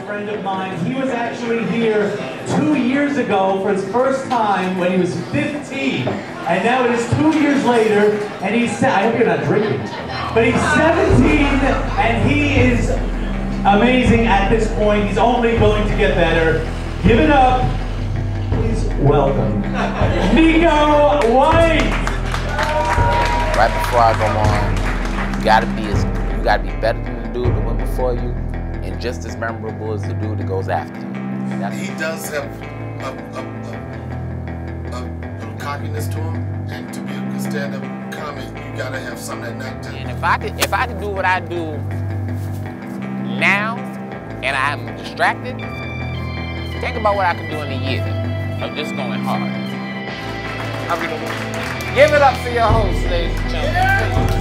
friend of mine. He was actually here 2 years ago for his first time when he was 15. And now it is 2 years later, and he's, I hope you're not drinking, but he's 17, and he is amazing at this point. He's only going to get better. Give it up. Please welcome Neko White. Right before I go on, you gotta be better than the dude that went before you, and just as memorable as the dude that goes after you. He does have a cockiness to him, and to be a good stand-up comic, you gotta have something that not just. And if I could do what I do now, and I'm distracted, think about what I could do in a year of just going hard. Give it up for your host, ladies and gentlemen. Yeah.